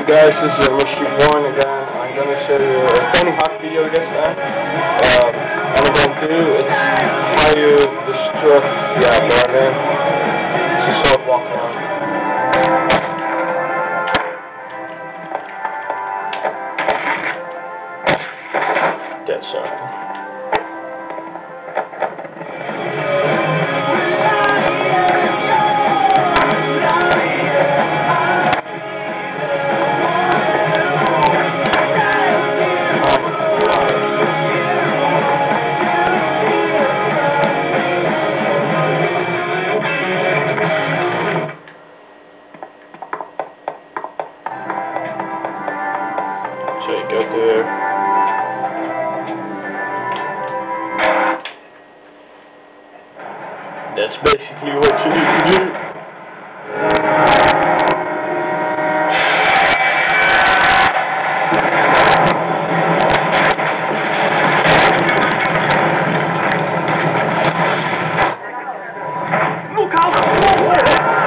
guys, this is Machine1 again. I'm gonna show you a Tony Hawk video this time. And I'm going to do is how you destruct Berlin. It's a short walk around. Dead circle. So you go there. That's basically what you need to do. Look out forward!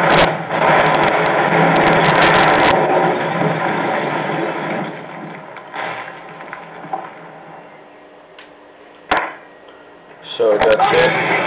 So that's it.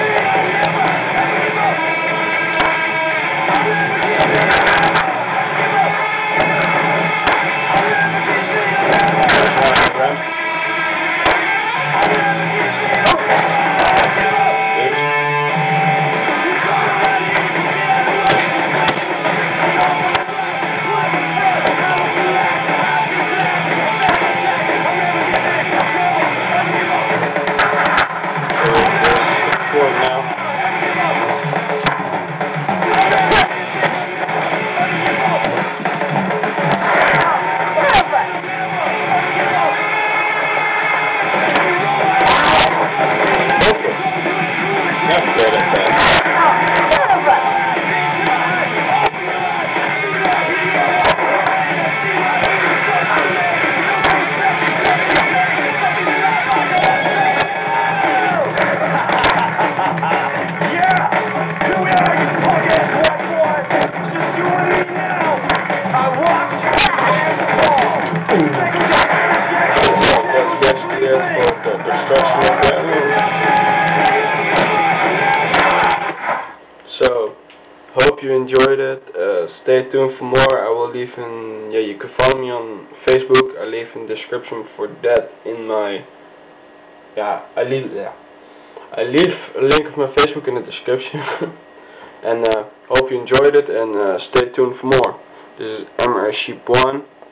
So, hope you enjoyed it. Stay tuned for more. I will leave in, you can follow me on Facebook. I leave in the description for that in my, I leave a link of my Facebook in the description. And hope you enjoyed it, and stay tuned for more. This is MR Sheep 1.